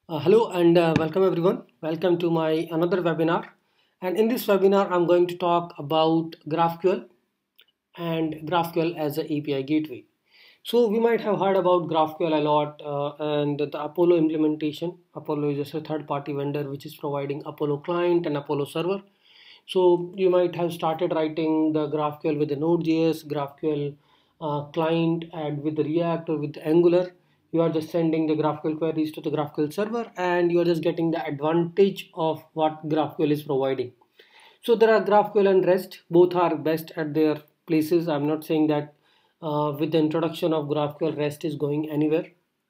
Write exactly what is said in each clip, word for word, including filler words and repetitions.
Uh, hello and uh, welcome everyone. Welcome to my another webinar. And in this webinar, I'm going to talk about GraphQL and GraphQL as an A P I gateway. So we might have heard about GraphQL a lot uh, and the Apollo implementation. Apollo is just a third-party vendor which is providing Apollo client and Apollo server. So you might have started writing the GraphQL with the Node.js, GraphQL uh, client, and with the React or with the Angular. You are just sending the GraphQL queries to the GraphQL server, and you are just getting the advantage of what GraphQL is providing. So there are GraphQL and REST. Both are best at their places. I'm not saying that uh, with the introduction of GraphQL, REST is going anywhere.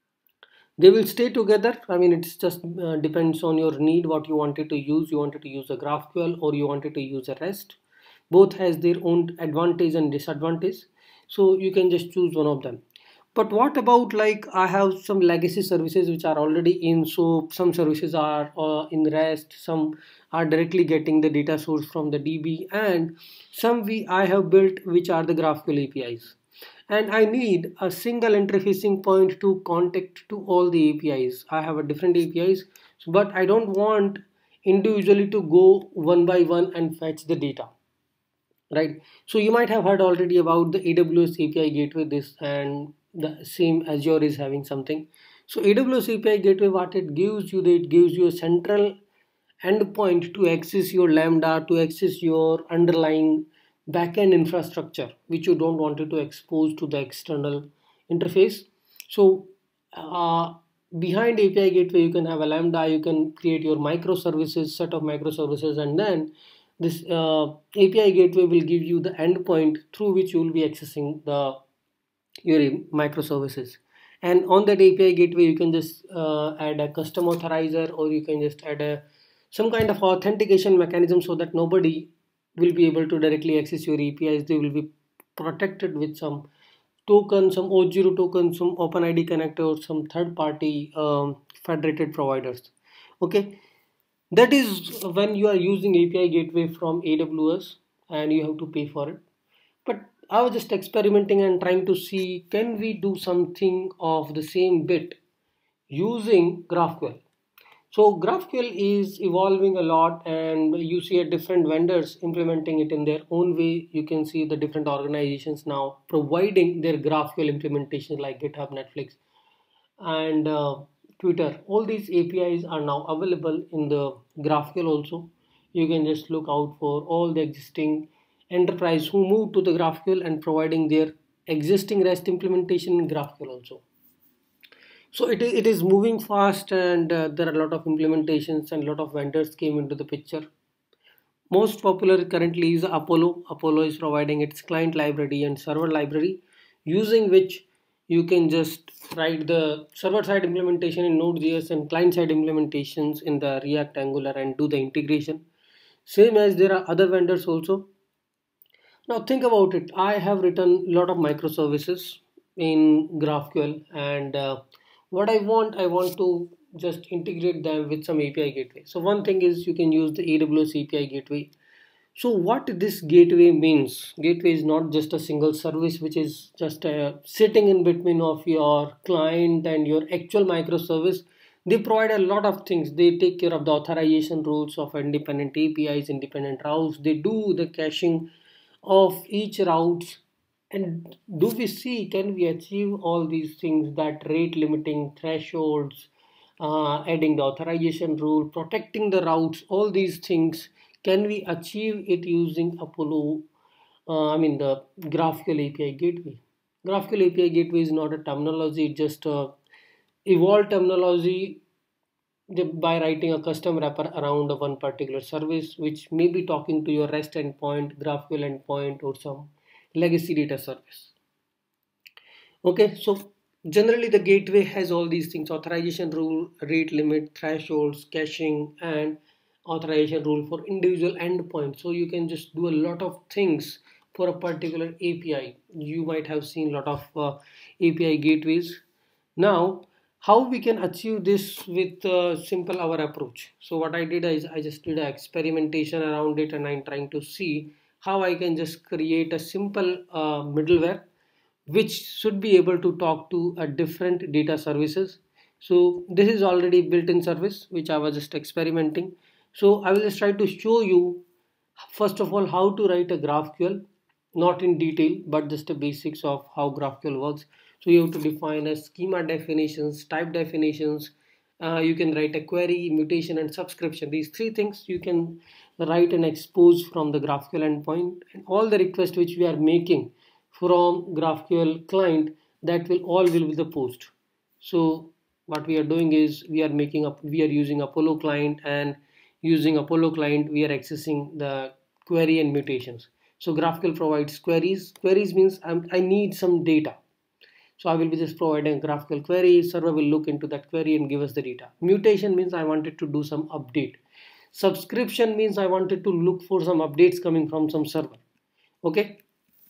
They will stay together. I mean, it's just uh, depends on your need, what you wanted to use. You wanted to use a GraphQL or you wanted to use a REST. Both has their own advantage and disadvantage. So you can just choose one of them. But what about, like, I have some legacy services which are already in. So some services are uh, in REST, some are directly getting the data source from the D B, and some we I have built which are the GraphQL A P Is. And I need a single interfacing point to contact to all the A P Is. I have a different A P Is, but I don't want individually to go one by one and fetch the data, right? So you might have heard already about the A W S A P I gateway, this, and the same Azure is having something. So A W S A P I gateway, what it gives you, it gives you a central endpoint to access your Lambda, to access your underlying backend infrastructure, which you don't want it to expose to the external interface. So uh, behind A P I gateway, you can have a Lambda, you can create your microservices, set of microservices, and then this uh, A P I gateway will give you the endpoint through which you will be accessing the your microservices. And on that A P I gateway, you can just uh, add a custom authorizer, or you can just add a some kind of authentication mechanism so that nobody will be able to directly access your A P Is. They will be protected with some token, some auth zero token, some OpenID connector, or some third-party um, federated providers. Okay, that is when you are using A P I gateway from A W S and you have to pay for it. But I was just experimenting and trying to see, can we do something of the same bit using GraphQL. So GraphQL is evolving a lot, and you see a different vendors implementing it in their own way. You can see the different organizations now providing their GraphQL implementation, like GitHub, Netflix, and uh, Twitter. All these A P Is are now available in the GraphQL also. You can just look out for all the existing enterprise who move to the GraphQL and providing their existing REST implementation in GraphQL also. So it, it is moving fast, and uh, there are a lot of implementations and a lot of vendors came into the picture. Most popular currently is Apollo. Apollo is providing its client library and server library, using which you can just write the server side implementation in Node.js and client side implementations in the React, Angular, and do the integration. Same as there are other vendors also. Now think about it. I have written a lot of microservices in GraphQL, and uh, what I want, I want to just integrate them with some A P I gateway. So one thing is you can use the A W S A P I gateway. So what this gateway means, gateway is not just a single service which is just uh, sitting in between of your client and your actual microservice. They provide a lot of things. They take care of the authorization rules of independent A P Is, independent routes. They do the caching of each routes. And do we see, can we achieve all these things, that rate limiting thresholds, uh, adding the authorization rule, protecting the routes, all these things, can we achieve it using Apollo, uh, I mean the GraphQL A P I gateway? GraphQL A P I gateway is not a terminology, it's just a evolved terminology by writing a custom wrapper around one particular service, which may be talking to your REST endpoint, GraphQL endpoint, or some legacy data service. Okay, so generally the gateway has all these things: authorization rule, rate limit, thresholds, caching, and authorization rule for individual endpoints. So you can just do a lot of things for a particular A P I. You might have seen a lot of uh, A P I gateways. Now, how we can achieve this with uh, simple our approach? So what I did is I just did an experimentation around it, and I'm trying to see how I can just create a simple uh, middleware which should be able to talk to a different data services, So this is already built-in service which I was just experimenting. So I will just try to show you first of all how to write a GraphQL, not in detail but just the basics of how GraphQL works. So you have to define a schema definitions, type definitions, uh, you can write a query, mutation and subscription. These three things you can write and expose from the GraphQL endpoint, and all the requests which we are making from GraphQL client, that will all will be the post. So what we are doing is we are making up we are using Apollo client, and using Apollo client we are accessing the query and mutations. So GraphQL provides queries. Queries means I'm, I need some data. So I will be just providing a GraphQL query. Server will look into that query and give us the data. Mutation means I wanted to do some update. Subscription means I wanted to look for some updates coming from some server. Okay.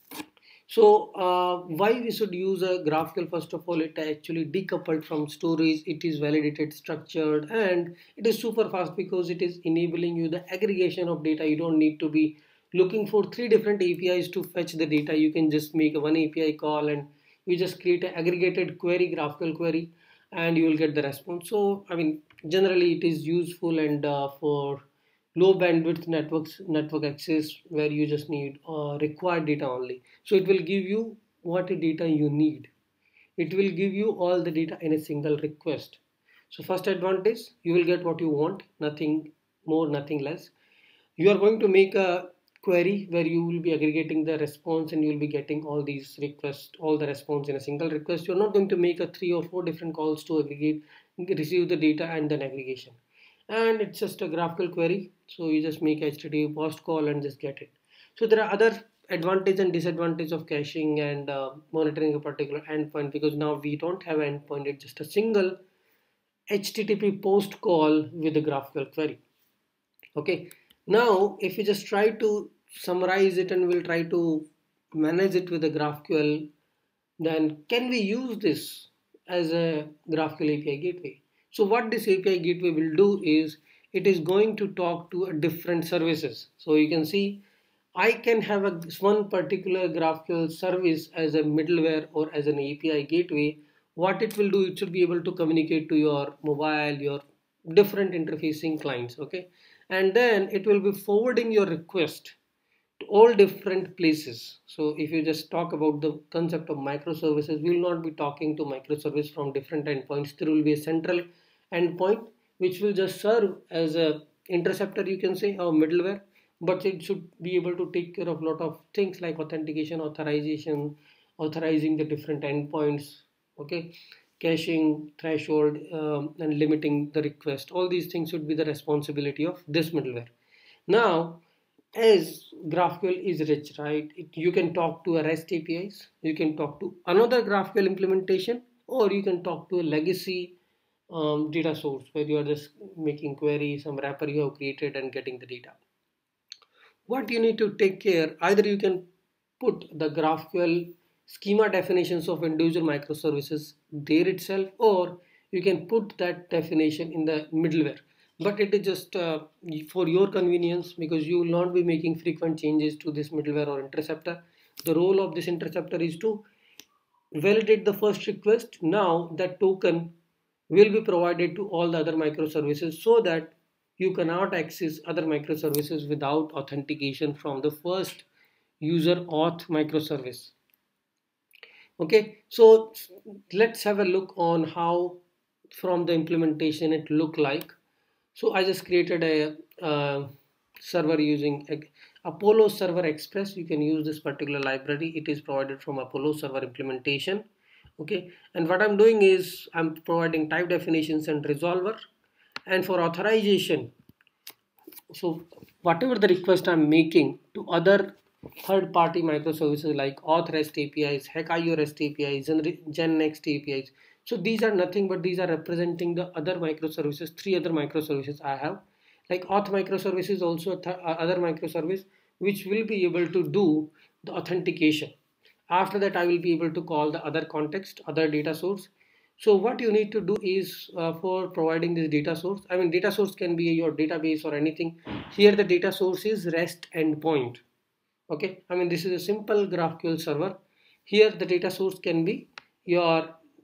So uh, why we should use a GraphQL? First of all, it actually decoupled from storage. It is validated, structured, and it is super fast because it is enabling you the aggregation of data. You don't need to be looking for three different A P Is to fetch the data. You can just make a one A P I call and you just create an aggregated query, GraphQL query, and you will get the response. So I mean, generally it is useful and uh, for low bandwidth networks, network access, where you just need uh, required data only. So it will give you what data you need. It will give you all the data in a single request. So first advantage, you will get what you want, nothing more, nothing less. You are going to make a query where you will be aggregating the response and you will be getting all these requests, all the response in a single request. You're not going to make a three or four different calls to aggregate, receive the data and then aggregation. And it's just a GraphQL query. So you just make H T T P post call and just get it. So there are other advantage and disadvantage of caching and uh, monitoring a particular endpoint, because now we don't have an endpoint. It's just a single H T T P post call with a GraphQL query. Okay. Now, if you just try to summarize it and we'll try to manage it with a GraphQL, then can we use this as a GraphQL A P I gateway? So what this A P I gateway will do is it is going to talk to a different services. So you can see I can have a one particular GraphQL service as a middleware or as an A P I gateway. What it will do, it should be able to communicate to your mobile, your different interfacing clients. Okay. And then it will be forwarding your request to all different places. So if you just talk about the concept of microservices, we will not be talking to microservice from different endpoints. There will be a central endpoint which will just serve as a interceptor, you can say, or middleware, but it should be able to take care of a lot of things like authentication, authorization, authorizing the different endpoints, okay, caching, threshold, um, and limiting the request. All these things should be the responsibility of this middleware. Now, as GraphQL is rich, right? It, you can talk to a REST A P Is, you can talk to another GraphQL implementation, or you can talk to a legacy um, data source where you are just making queries, some wrapper you have created and getting the data. What you need to take care, either you can put the GraphQL schema definitions of individual microservices there itself, or you can put that definition in the middleware. But it is just uh, for your convenience, because you will not be making frequent changes to this middleware or interceptor. The role of this interceptor is to validate the first request. Now that token will be provided to all the other microservices, so that you cannot access other microservices without authentication from the first user auth microservice. Okay, so let's have a look on how from the implementation it look like. So I just created a uh, server using a, Apollo Server Express. You can use this particular library. It is provided from Apollo Server implementation. Okay, and what I'm doing is I'm providing type definitions and resolver, and for authorization, so whatever the request I'm making to other third-party microservices like Auth REST A P Is, HackIO REST A P Is, GenNext A P Is. So these are nothing but these are representing the other microservices, three other microservices I have. Like Auth microservice is also other microservice which will be able to do the authentication. After that, I will be able to call the other context, other data source. So what you need to do is uh, for providing this data source, I mean data source can be your database or anything. Here the data source is REST endpoint. Okay, I mean this is a simple GraphQL server. Here the data source can be your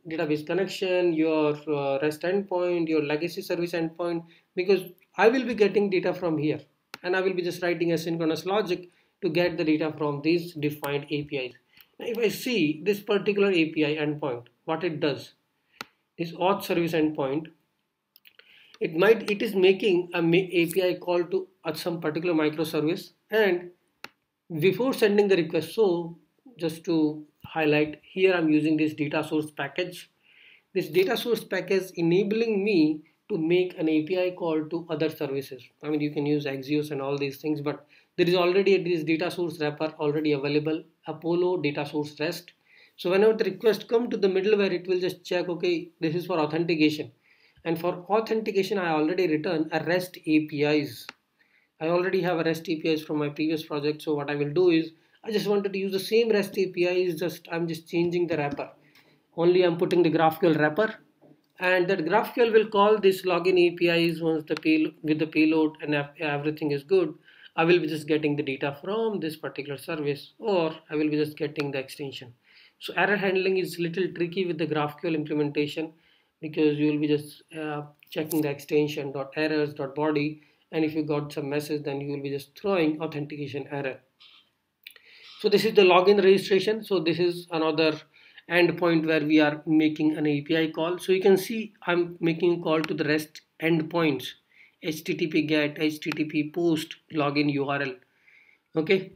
database connection, your uh, REST endpoint, your legacy service endpoint, because I will be getting data from here and I will be just writing asynchronous logic to get the data from these defined A P Is. Now, if I see this particular A P I endpoint, what it does, this auth service endpoint, it might it is making a A P I call to uh, some particular microservice, and before sending the request, so just to highlight here, I'm using this data source package. This data source package enabling me to make an A P I call to other services. I mean, you can use Axios and all these things, but there is already this data source wrapper already available, Apollo data source REST. So whenever the request come to the middleware, it will just check, okay, this is for authentication. And for authentication, I already written a REST A P Is. I already have a REST A P Is from my previous project. So what I will do is, I just wanted to use the same REST A P Is, just I'm just changing the wrapper. Only I'm putting the GraphQL wrapper, and that GraphQL will call this login A P Is once the payload with the payload and everything is good. I will be just getting the data from this particular service, or I will be just getting the extension. So error handling is little tricky with the GraphQL implementation, because you will be just uh, checking the extension dot errors dot body, and if you got some message, then you will be just throwing authentication error. So this is the login registration. So this is another endpoint where we are making an A P I call. So you can see I'm making a call to the REST endpoints, H T T P get, H T T P post, login U R L. Okay.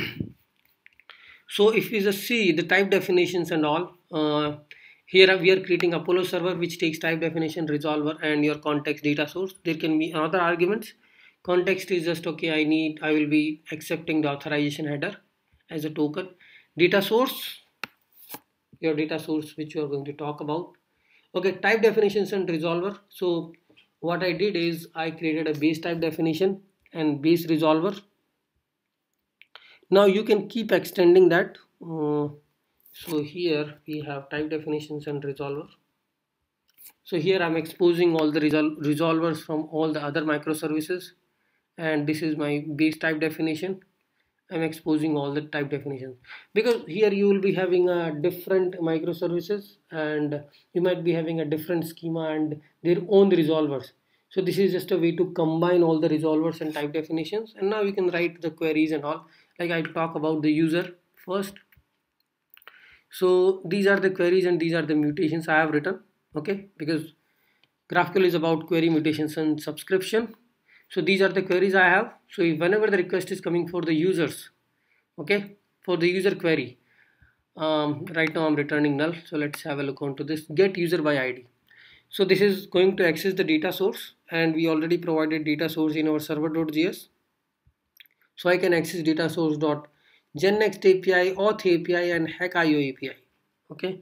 So if we just see the type definitions and all, uh, here we are creating Apollo server, which takes type definition, resolver, and your context data source. There can be other arguments. Context is just, okay, I need, I will be accepting the authorization header as a token. Data source, your data source which you are going to talk about. Okay, type definitions and resolver. So what I did is I created a base type definition and base resolver. Now you can keep extending that. Uh, so here we have type definitions and resolver. So here I'm exposing all the resol resolvers from all the other microservices, and this is my base type definition. I'm exposing all the type definitions, because here you will be having a different microservices, and you might be having a different schema and their own resolvers. So this is just a way to combine all the resolvers and type definitions, and now we can write the queries and all. Like I talk about the user first. So these are the queries and these are the mutations I have written. Okay, because GraphQL is about query mutations and subscription. So these are the queries I have. So if whenever the request is coming for the users, okay, for the user query, um, right now I'm returning null. So let's have a look onto this get user by I D. So this is going to access the data source, and we already provided data source in our server.js. So I can access data source dot gennext A P I, auth A P I, and hackio A P I. Okay.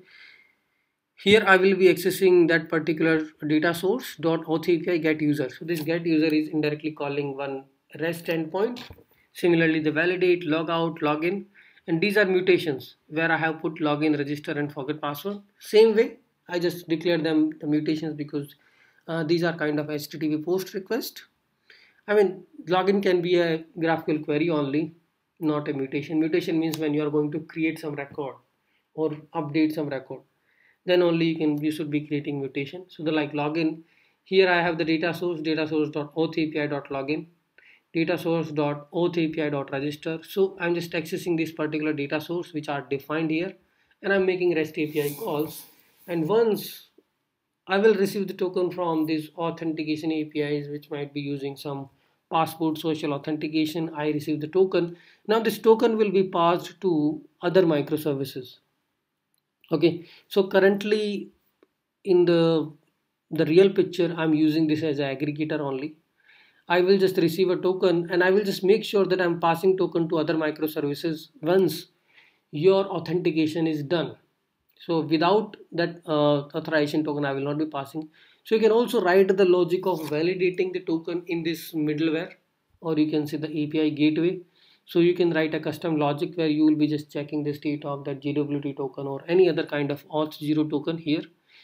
Here I will be accessing that particular data source dot auth A P I get user. So this get user is indirectly calling one REST endpoint. Similarly, the validate, logout, login, and these are mutations where I have put login, register, and forget password. Same way, I just declare them the mutations because uh, these are kind of H T T P post request. I mean, login can be a GraphQL query only, not a mutation. Mutation means when you are going to create some record or update some record, then only you can you should be creating mutation. So the like login, here I have the data source, data source dot auth A P I dot login, data source dot auth A P I dot register. So I'm just accessing this particular data source which are defined here, and I'm making REST A P I calls. And once I will receive the token from these authentication A P Is, which might be using some passport social authentication, I receive the token. Now this token will be passed to other microservices. Okay, so currently in the the real picture, I'm using this as an aggregator only. I will just receive a token, and I will just make sure that I'm passing token to other microservices once your authentication is done. So without that uh, authorization token, I will not be passing. So you can also write the logic of validating the token in this middleware, or you can say the A P I gateway. So you can write a custom logic where you will be just checking the state of that J W T token or any other kind of auth zero token here.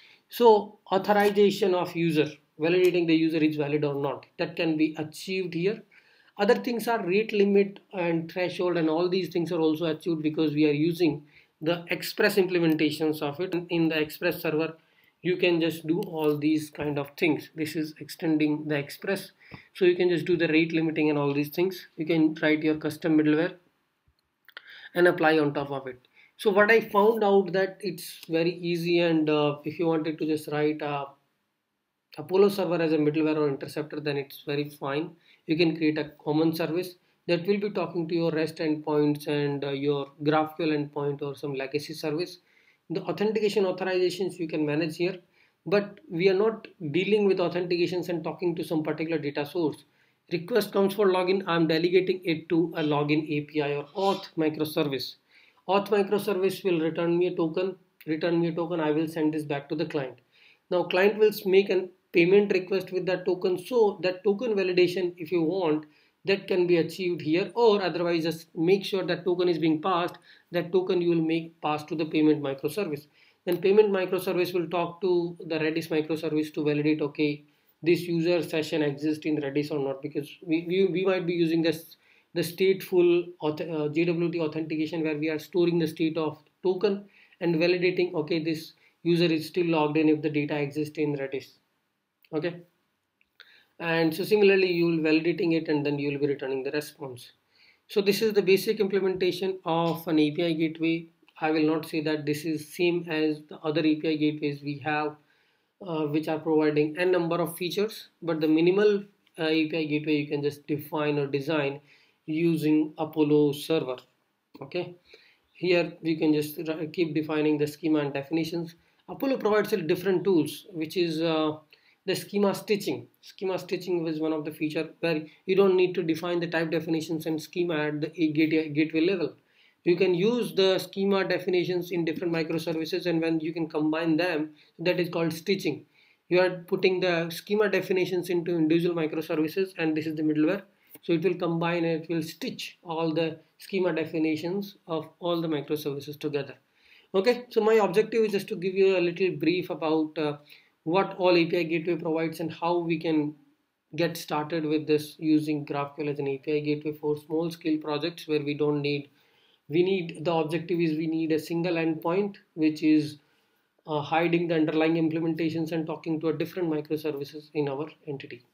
So authorization of user, validating the user is valid or not, that can be achieved here. Other things are rate limit and threshold, and all these things are also achieved because we are using the Express implementations of it. In the Express server, you can just do all these kind of things. This is extending the Express, so you can just do the rate limiting and all these things. You can write your custom middleware and apply on top of it. So what I found out that it's very easy, and uh, if you wanted to just write a Apollo server as a middleware or interceptor, then it's very fine. You can create a common service that will be talking to your REST endpoints and uh, your GraphQL endpoint or some legacy service. The authentication authorizations you can manage here, but we are not dealing with authentications and talking to some particular data source. Request comes for login, I'm delegating it to a login A P I or auth microservice. Auth microservice will return me a token, return me a token, I will send this back to the client. Now client will make an payment request with that token, so that token validation, if you want, that can be achieved here, or otherwise just make sure that token is being passed. That token you will make pass to the payment microservice. Then payment microservice will talk to the Redis microservice to validate, okay, this user session exists in Redis or not, because we, we, we might be using this the stateful uh, J W T authentication, where we are storing the state of token and validating, okay, this user is still logged in if the data exists in Redis. Okay, and so similarly you will validating it, and then you will be returning the response. So this is the basic implementation of an A P I gateway. I will not say that this is same as the other A P I gateways we have, uh, which are providing a number of features, but the minimal uh, A P I gateway you can just define or design using Apollo server. Okay, here we can just keep defining the schema and definitions. Apollo provides different tools, which is uh, the schema stitching. Schema stitching was one of the feature where you don't need to define the type definitions and schema at the gateway level. You can use the schema definitions in different microservices, and when you can combine them, that is called stitching. You are putting the schema definitions into individual microservices, and this is the middleware. So it will combine and it will stitch all the schema definitions of all the microservices together. Okay, so my objective is just to give you a little brief about uh, what all A P I gateway provides and how we can get started with this using GraphQL as an A P I gateway for small scale projects where we don't need, we need, the objective is we need a single endpoint which is uh, hiding the underlying implementations and talking to a different microservices in our entity.